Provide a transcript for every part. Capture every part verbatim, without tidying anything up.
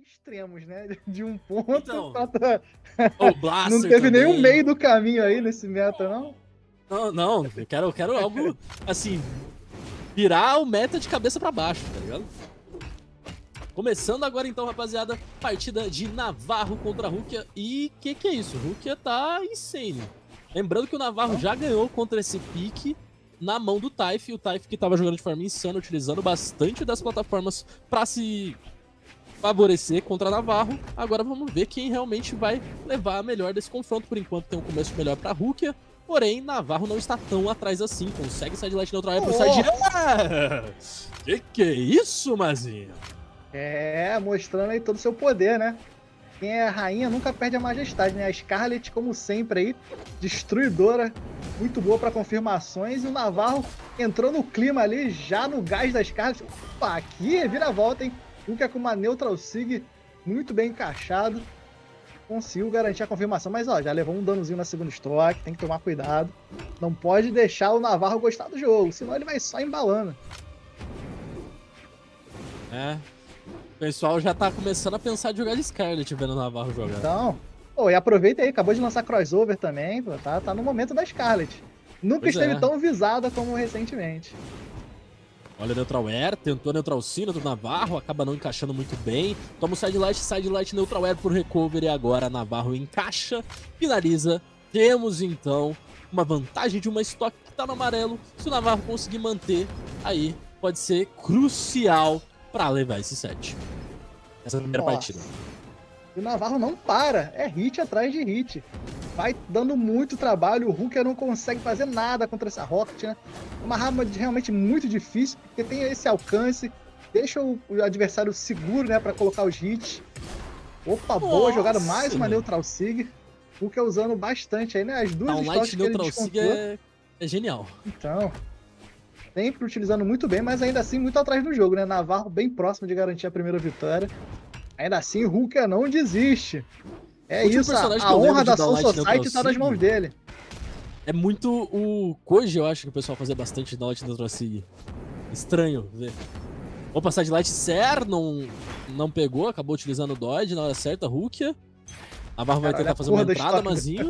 extremos, né? De um ponto Então, pra... o Blaster não teve também. nenhum meio do caminho aí nesse meta, não? Não, não, eu quero, eu quero algo, assim, virar o meta de cabeça pra baixo, tá ligado? Começando agora então, rapaziada, partida de Navarro contra Rukia. E que que é isso? Rukia tá insane. Lembrando que o Navarro já ganhou contra esse pique na mão do Taif. O Taif que tava jogando de forma insana, utilizando bastante das plataformas pra se favorecer contra Navarro. Agora vamos ver quem realmente vai levar a melhor desse confronto. Por enquanto tem um começo melhor pra Rukia. Porém, Navarro não está tão atrás assim. Consegue sidelight neutral aí pro side. Que que é isso, Mazinho? É, mostrando aí todo o seu poder, né? Quem é rainha nunca perde a majestade, né? A Scarlet, como sempre aí, destruidora, muito boa para confirmações. E o Navarro entrou no clima ali, já no gás da Scarlet. Opa, aqui é vira-volta, hein? Rukia com uma Neutral Sig muito bem encaixado. Conseguiu garantir a confirmação, mas ó, já levou um danozinho na segunda estoque, tem que tomar cuidado. Não pode deixar o Navarro gostar do jogo, senão ele vai só embalando. É, o pessoal já tá começando a pensar de jogar de Scarlet vendo o Navarro jogar. Então, pô, e aproveita aí, acabou de lançar crossover também, pô, tá, tá no momento da Scarlet. Nunca Pois esteve é. tão visada como recentemente. Olha o Neutral Air, tentou Neutral Sino do Navarro, acaba não encaixando muito bem. Toma o Sidelight, Sidelight Neutral Air por recover e agora Navarro encaixa, finaliza. Temos então uma vantagem de uma estoque que tá no amarelo. Se o Navarro conseguir manter, aí pode ser crucial para levar esse set. Essa primeira Nossa. partida. E o Navarro não para, é hit atrás de hit. Vai dando muito trabalho, o Rukia não consegue fazer nada contra essa Rocket, né? É uma arma realmente muito difícil, porque tem esse alcance, deixa o, o adversário seguro, né, pra colocar os hits. Opa, boa Nossa, jogada, mais uma meu. Neutral Sig. O Rukia usando bastante aí, né? As duas Downlight estoques que ele Neutral Sig descontou. é, é genial. Então, sempre utilizando muito bem, mas ainda assim muito atrás do jogo, né? Navarro bem próximo de garantir a primeira vitória. Ainda assim, o Rukia não desiste. É Último isso, a, personagem a que eu lembro honra de da Soul Downlight Society Neutral tá nas Sig mãos dele. É muito o Koji, eu acho que o pessoal fazia bastante Downlight Neutral Sig. Estranho ver. Opa, Sidelight Ser não, não pegou, acabou utilizando o Dodge na hora certa, Rukia. Navarro vai Cara, olha tentar a fazer porra uma da entrada, história. Mazinho.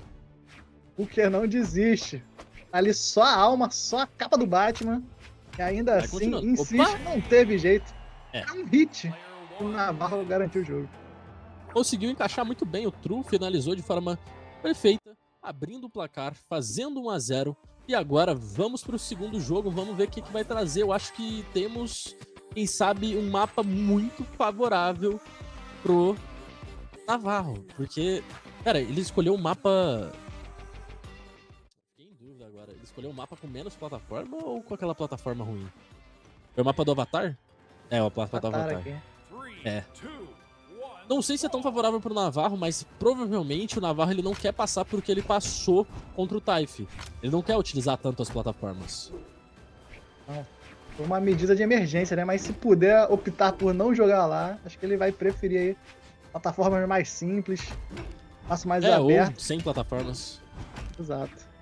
O Rukia não desiste. Ali só a alma, só a capa do Batman. E ainda Vai assim, continuando. insiste, Opa! não teve jeito. É. É um hit. O Navarro garantiu o jogo. Conseguiu encaixar muito bem o True, finalizou de forma perfeita, abrindo o placar, fazendo um a zero. E agora vamos para o segundo jogo, vamos ver o que, que vai trazer. Eu acho que temos, quem sabe, um mapa muito favorável pro Navarro. Porque, cara, ele escolheu um mapa... Fiquei em dúvida agora. Ele escolheu um mapa com menos plataforma ou com aquela plataforma ruim? Foi o mapa do Avatar? É, o mapa do Avatar. Aqui. É. Não sei se é tão favorável pro Navarro, mas provavelmente o Navarro ele não quer passar porque ele passou contra o Taif. Ele não quer utilizar tanto as plataformas. Não. Foi uma medida de emergência, né? Mas se puder optar por não jogar lá, acho que ele vai preferir aí plataformas mais simples, espaço mais É, aberto. ou sem plataformas. Exato.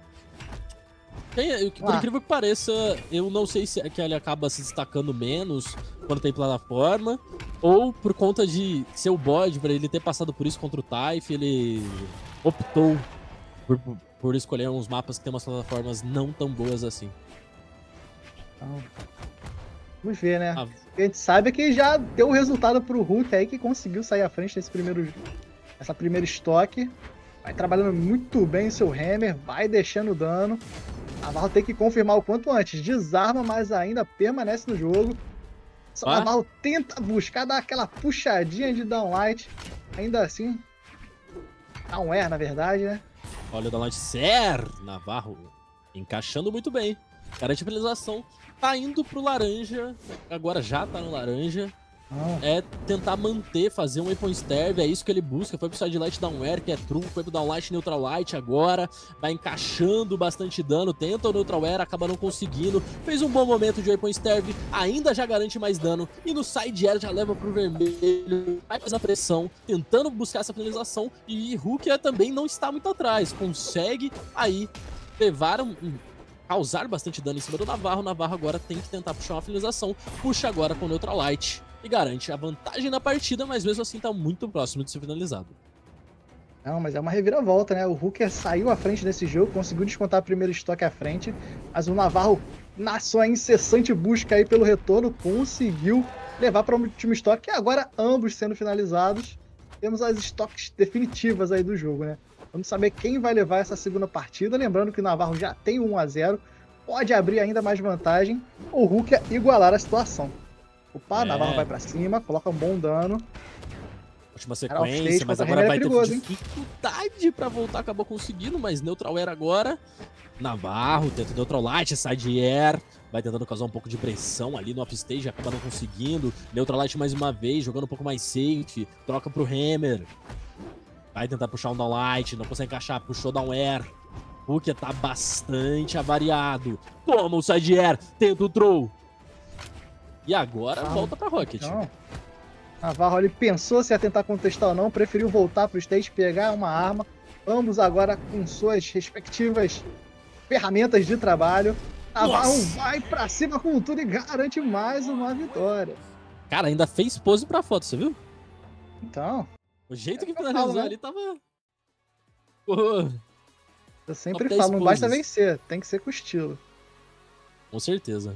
Tem, por Ah. incrível que pareça, eu não sei se é que ele acaba se destacando menos quando tem plataforma, ou por conta de ser o bode, pra ele ter passado por isso contra o Taif, ele optou por, por escolher uns mapas que tem umas plataformas não tão boas assim. Então, vamos ver, né? Ah. O que a gente sabe é que já deu o resultado pro Hulk aí, que conseguiu sair à frente nesse primeiro, essa primeira estoque. Vai trabalhando muito bem o seu Hammer, vai deixando dano. Navarro tem que confirmar o quanto antes. Desarma, mas ainda permanece no jogo. Só Ah. Navarro tenta buscar dar aquela puxadinha de downlight. Ainda assim, down air, na verdade, né? Olha o Downlight Ser, Navarro encaixando muito bem. Garante a finalização. Tá indo pro laranja, agora já tá no laranja. Ah. É tentar manter, fazer um Weapon Sterve, é isso que ele busca. Foi pro Sidelight Downware, que é true, foi pro Downlight Neutral Light agora. Vai encaixando bastante dano, tenta o Neutral Air, acaba não conseguindo. Fez um bom momento de Weapon Sterve, ainda já garante mais dano. E no Side Air já leva pro vermelho, vai fazer a pressão, tentando buscar essa finalização. E Rukia também não está muito atrás, consegue aí levar um... um causar bastante dano em cima do Navarro. O Navarro agora tem que tentar puxar uma finalização. Puxa agora com o Neutral Light. e garante a vantagem na partida, mas mesmo assim tá muito próximo de ser finalizado. Não, mas é uma reviravolta, né? O Hooker saiu à frente desse jogo, conseguiu descontar o primeiro estoque à frente, mas o Navarro, na sua incessante busca aí pelo retorno, conseguiu levar para o último estoque, e agora ambos sendo finalizados, temos as estoques definitivas aí do jogo, né? Vamos saber quem vai levar essa segunda partida, lembrando que o Navarro já tem um a zero, pode abrir ainda mais vantagem, ou o Hooker igualar a situação. Opa, É. Navarro vai para cima, coloca um bom dano. Última Cara, o sequência, Flash mas contra agora Renner é vai perigoso, ter hein? dificuldade pra voltar, acabou conseguindo, mas Neutral Air agora. Navarro tenta Neutral Light, Side Air, vai tentando causar um pouco de pressão ali no offstage, acaba não conseguindo. Neutral Light mais uma vez, jogando um pouco mais safe, troca pro Hammer. Vai tentar puxar um Down Light, não consegue encaixar, puxou Down Air. Hooker tá bastante avariado. Toma o Side Air, tenta o Throw. E agora Ah, volta pra Rocket. Então, Navarro ele pensou se ia tentar contestar ou não, preferiu voltar para o stage, pegar uma arma, ambos agora com suas respectivas ferramentas de trabalho. Navarro Nossa! vai para cima com tudo e garante mais uma vitória. Cara, ainda fez pose pra foto, você viu? Então, O jeito que eu falo, finalizou né? ali tava... Pô, eu sempre Top falo, dez não basta poses. vencer, tem que ser com estilo. com certeza.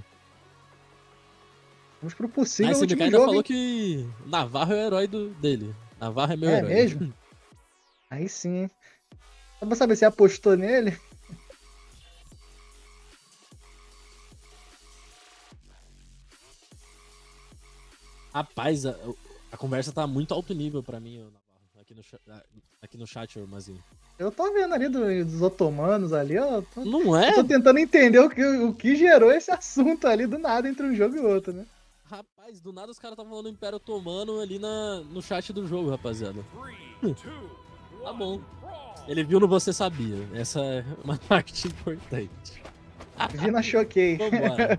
Vamos pro possível Mas o último ainda jogo, falou hein? que Navarro é o herói do, dele. Navarro é meu É herói. mesmo? Aí sim, hein? Só pra saber se apostou nele. Rapaz, a, a conversa tá muito alto nível pra mim, ô Navarro. Aqui no, cha- aqui no chat, ô Mazinho. Eu tô vendo ali do- dos otomanos ali, ó. eu tô- Não é? Eu tô tentando entender o que, o que gerou esse assunto ali do nada entre um jogo e outro, né? Rapaz, do nada os caras estavam falando Império Otomano ali na, no chat do jogo, rapaziada. Tá bom. Ele viu no Você Sabia. Essa é uma parte importante. Vi na choquei. Vambora.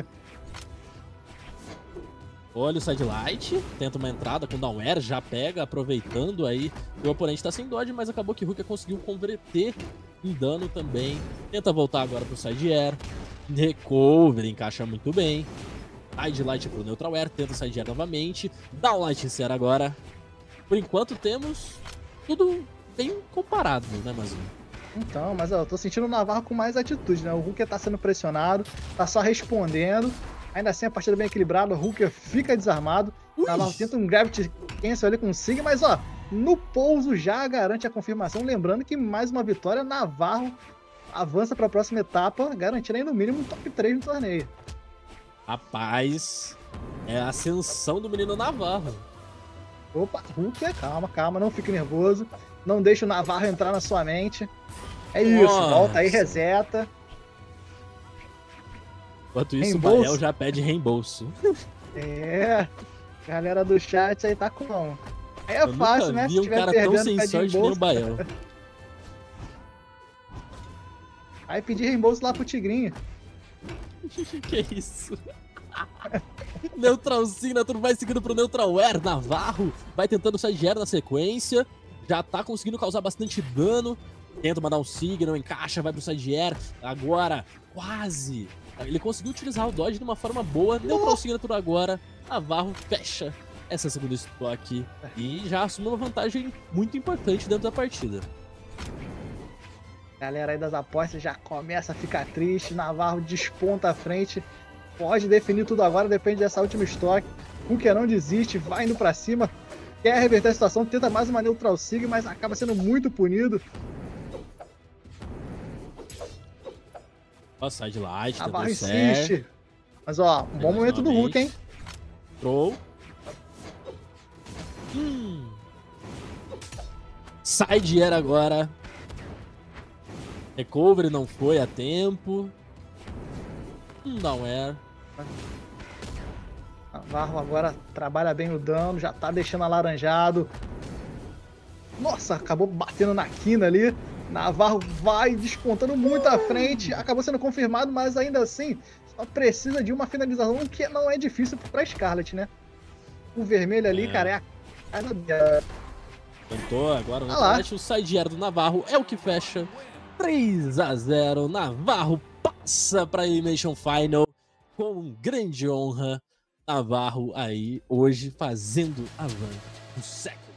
Olha o sidelight, tenta uma entrada com Down Air, já pega, aproveitando aí. O oponente tá sem dodge, mas acabou que o Hooker conseguiu converter em dano também. Tenta voltar agora pro side air. Recover, encaixa muito bem. Sidelight pro Neutral Air, tenta side air novamente. Down Light insera agora. Por enquanto temos tudo bem comparado, né, Mazinho? Então, mas ó, eu tô sentindo o Navarro com mais atitude, né? O Hooker tá sendo pressionado, tá só respondendo. Ainda assim, a partida bem equilibrada, o Hooker fica desarmado. O Ui. Navarro tenta um Gravity Cancel ali, consegue, mas ó, no pouso já garante a confirmação. Lembrando que mais uma vitória, Navarro avança para a próxima etapa, garantindo aí no mínimo um top três no torneio. Rapaz, é a ascensão do menino Navarro. Opa, Hooker, calma, calma, não fique nervoso. Não deixe o Navarro entrar na sua mente. É isso, Nossa. volta aí, reseta. Enquanto isso, Reembolso. o Bael já pede reembolso. É, galera do chat aí tá com. Aí é Eu fácil, nunca né? vi Se um tiver cara tão perdendo, sem pede sorte nem o reembolso. Bael. Aí pedir reembolso lá pro Tigrinho. Que isso? Neutral Signature vai seguindo pro Neutral Air. Navarro vai tentando side air na sequência. Já tá conseguindo causar bastante dano. Tenta mandar um Signal, encaixa, vai pro side air. Agora, quase. Ele conseguiu utilizar o dodge de uma forma boa. Neutral Signature agora. Navarro fecha essa segunda estoque. E já assume uma vantagem muito importante dentro da partida. Galera aí das apostas já começa a ficar triste. Navarro desponta à frente. Pode definir tudo agora, depende dessa última estoque. Hooker não desiste, vai indo pra cima. Quer reverter a situação, tenta mais uma Neutral Sig, mas acaba sendo muito punido. Ó, side light, tentou Navarro certo. insiste. Mas ó, um bom Mais momento do uma Hooker, hein? vez. Throw. Hum. Side air agora. Recovery não foi a tempo. Um down air. Navarro agora trabalha bem o dano, já tá deixando alaranjado. Nossa, acabou batendo na quina ali. Navarro vai despontando muito à frente. Acabou sendo confirmado, mas ainda assim só precisa de uma finalização, que não é difícil pra Scarlet, né? O vermelho ali, É. cara, é a cara dela. Tentou agora o Ah lá. Neutral, o side air do Navarro é o que fecha. três a zero. Navarro passa para a Elimination Final com grande honra. Navarro aí hoje fazendo a van do século.